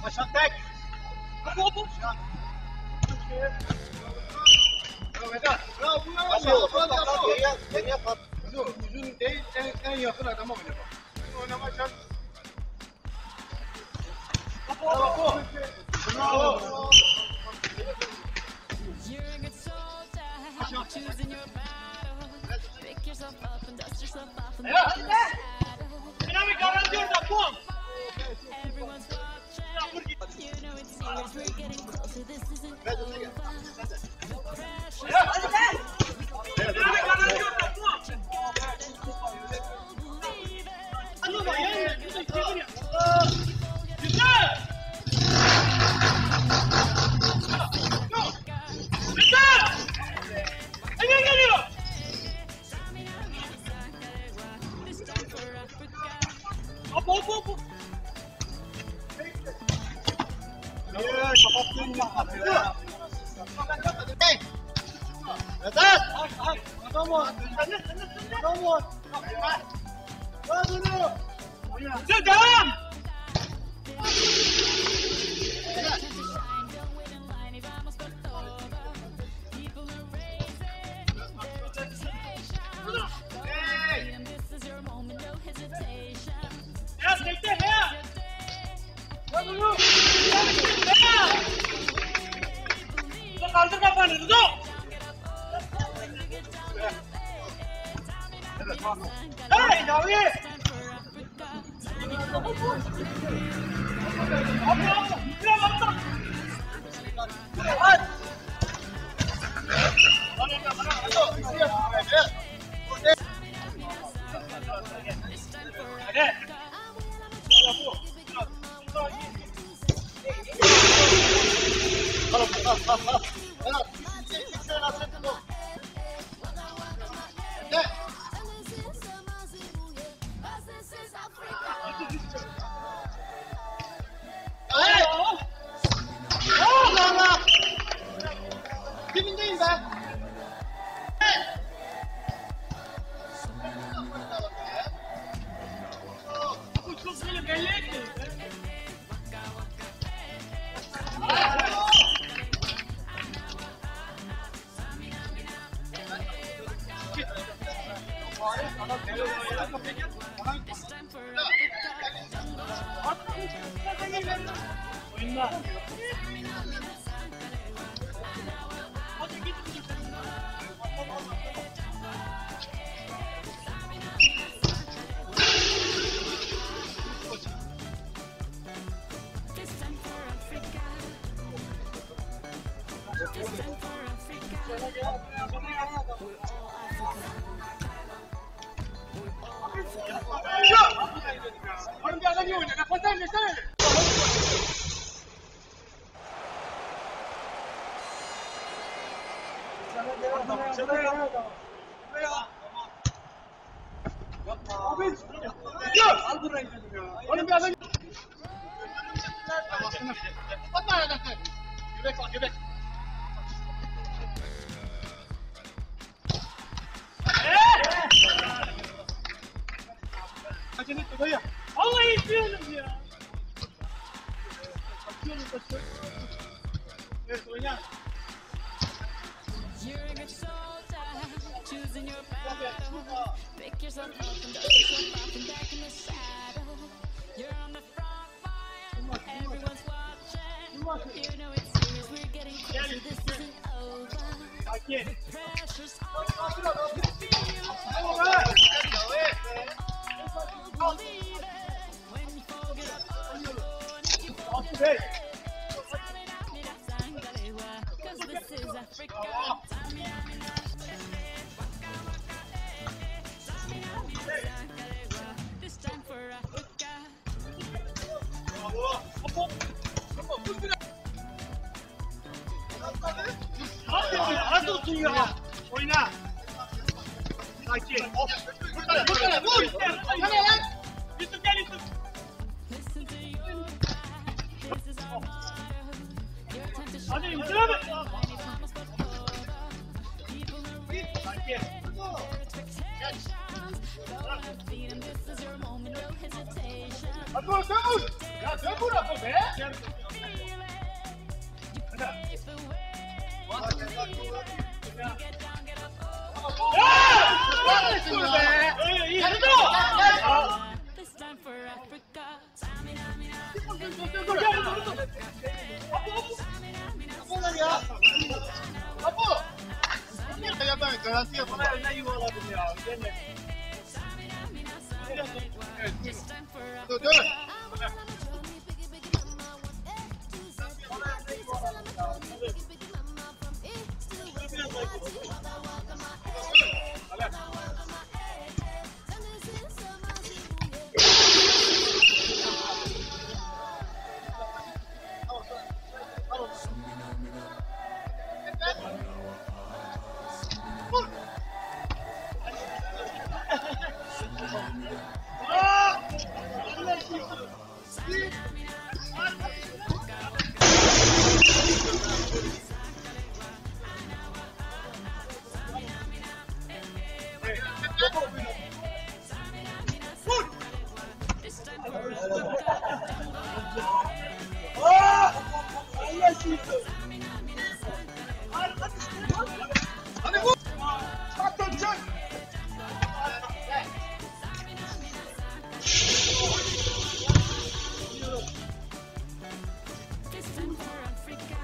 Aşağı tek. Hop. Bravo Vedat. Bravo. Geriye pat. Uzun değil, en yakın adama oyna bak. Oynama çak. Bravo. Bravo. Choosing your battle. Pick yourself up and dust yourself off. Everyone's watching. You know it's serious. We're getting closer. This isn't over. No pressure. Kaldır kafanı Rızo. Hey Navi. Dibindeyim ben. Bu çok böyle belli etti. Oyunda. Göbek. Acele etme dayı. Vallahi istiyorum ya. Evet oyna. You're a good soldier, choosing your battle. Pick yourself up and dust yourself off and back in the saddle. You're on the front line, everyone's watching. You know it's serious, we're getting closer, this isn't over. Sakin. Pressure's on, believe it. When you forget all, Altı bey. cause this is Africa. This time for Africa. Az olsun ya. Oyna. Sakin. Vur. Hadi lan. Yusuf gel Yusuf. Listen to your back. This is our motto. Your time to Hadi shine. Yusuf abi. Many promise but over. People are waiting Sakin. for their expectations. Hadi vur, sen vur. Ya sen vur Apo be. This time for Africa. Apo. Ya ben garanti yapamam. Ne yuvaladım ya. Dur, dur. Hadi vur. Bak dönecek. This time for Africa.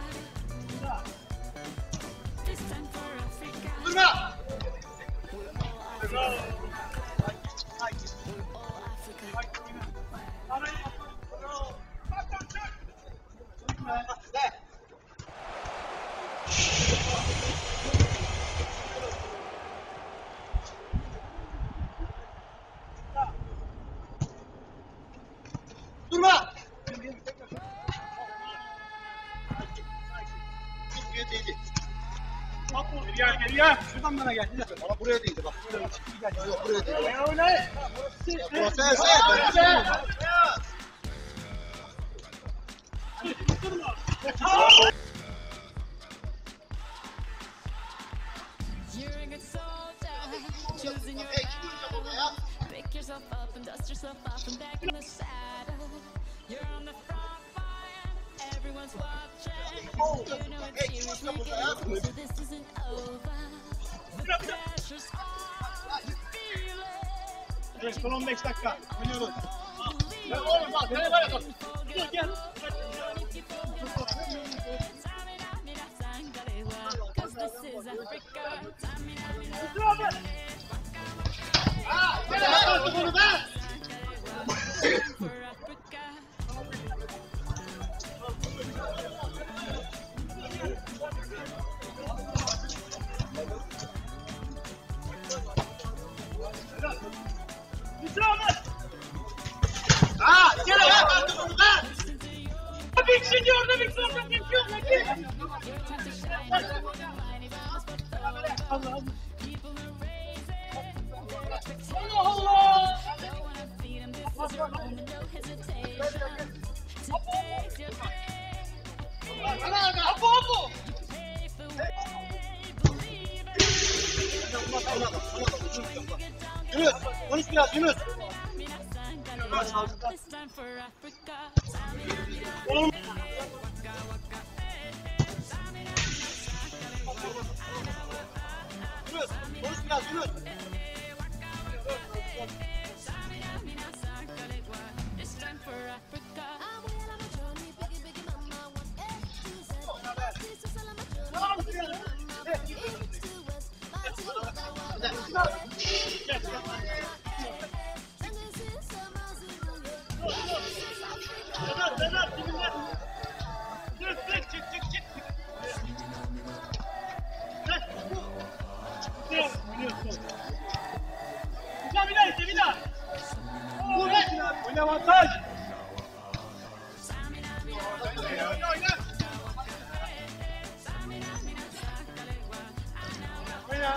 This time for Africa. Durma. Durma. Buraya değdi. Gel. Şuradan bana gel. Bana buraya değdi bak. Yok buraya değdi. Ya öyle. Sen. You're a good soldier, choosing your battle. Pick yourself up and dust yourself off and back in the saddle. You're on the front line, everyone's watching. You know it's seriously getting so this isn't over. The pressure's on, you feel it. Evet, son 15 dakika. Oynuyoruz. Ya oğlum bak nereye var ya bak. Dur gel. Cause this is Africa. Dur abi. Nereye attın bunu be? For Africa. Bitir abi. Nereye attın bunu be? Bir kişi orada bir kişi orada bir kişi orada. Allah'ım. Allah Allah. Apo. Yunus, konuş biraz Yunus. This time for Africa. Oğlum. Yunus, konuş biraz Yunus. This time for Africa. Sedat dibinde. Dur çık. Oynuyorsun. Bir daha. Bu ne? Oyna avantaj. Oyna.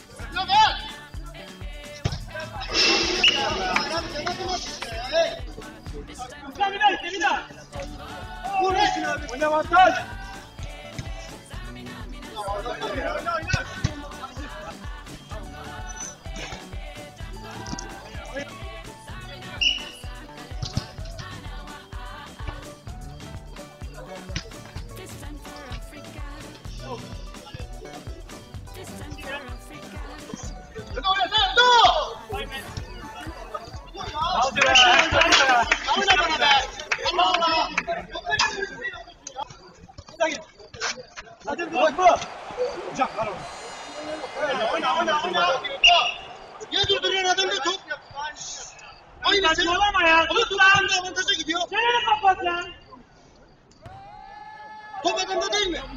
Bir daha. Bu ne? Oyna avantaj. Oyna. Hocam var orada. Oyna. Niye durduruyorsun adamı top? Aynı sen Saçmalama ya. Ama top adamda avantaja gidiyor. Çeneni kapat ya. Top adamda değil mi?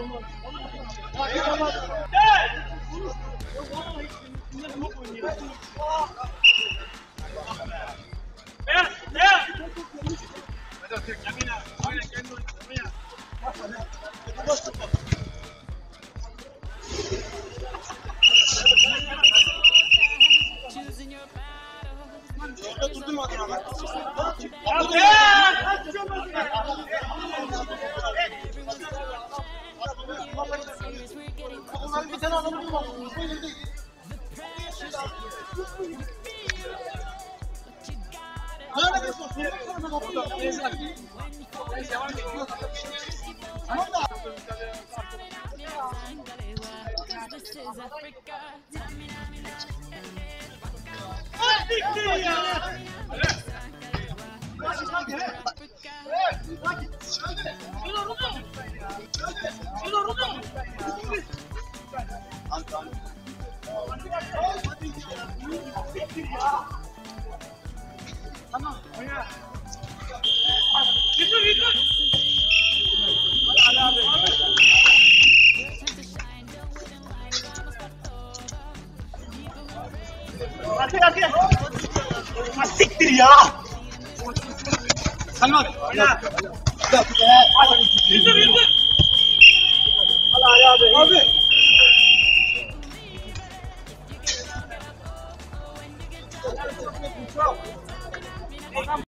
Choosing your battles. Oturdun mu adama? Serious, we're getting Onların bir tane adamı bulmadım. Hala bir sosyal sorun ortada. Tamam da. this is Africa. Siktir ya. Tamam. Oyna. Yürü. Hadi. Siktir ya. Salim abi. Oyna. Yürü. Abi.